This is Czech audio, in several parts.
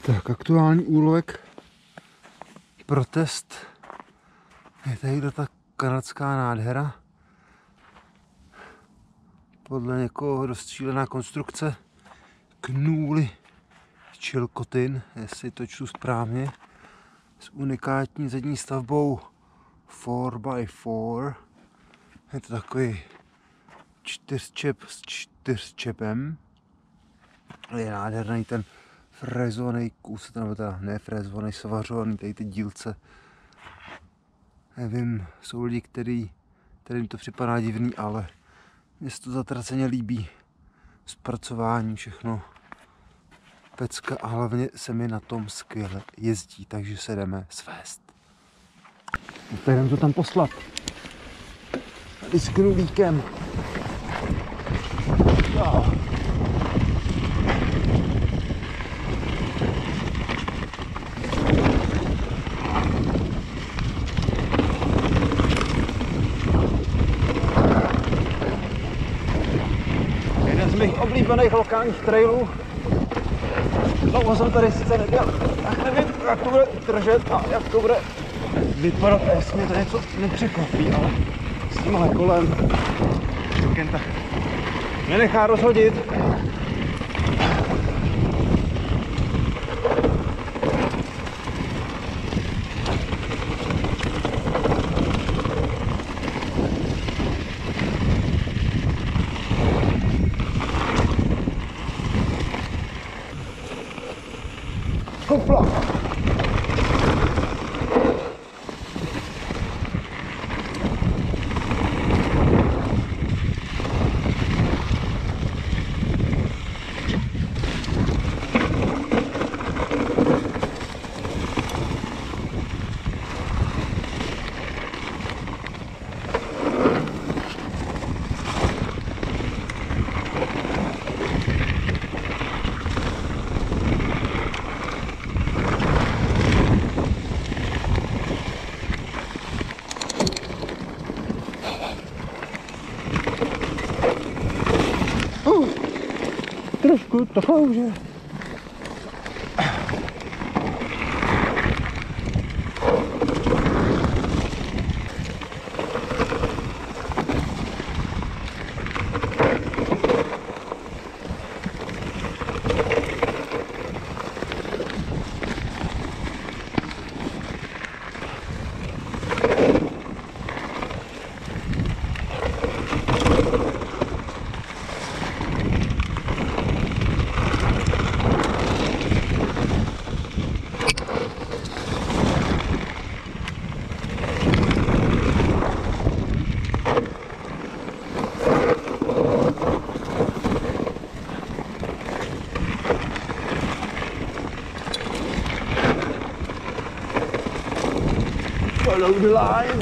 Tak, aktuální úlovek Protest. Je tady ta kanadská nádhera. Podle někoho rozstřílená konstrukce Knúly Chilcotin, jestli to čtu správně, s unikátní zadní stavbou 4x4. Je to takový čtyřčep s čtyřčepem. Je nádherný ten frezovaný kus, nebo teda ne frezovaný, svařovaný, tady ty dílce. Nevím, jsou lidi, kterým to připadá divný, ale mně se to zatraceně líbí. Zpracování, všechno. Pecka a hlavně se mi na tom skvěle jezdí, takže se jdeme svést. Jdeme to tam poslat. Tady s Knúlíkem. Jeden z mých oblíbených lokálních trailů. Dlouho jsem tady sice nedělal, tak nevím, jak to bude držet a jak to bude vypadat, jestli mě to něco nepřekvapí, ale s tímhle kolem jen tak nenechá rozhodit. Kopla! Trošku to klouže. Follow the line.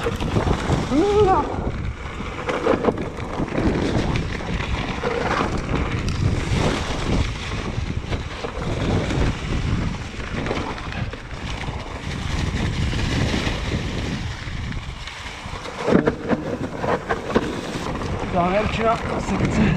Závěrčná sekce.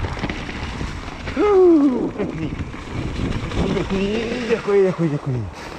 Pěkný. Děkuji.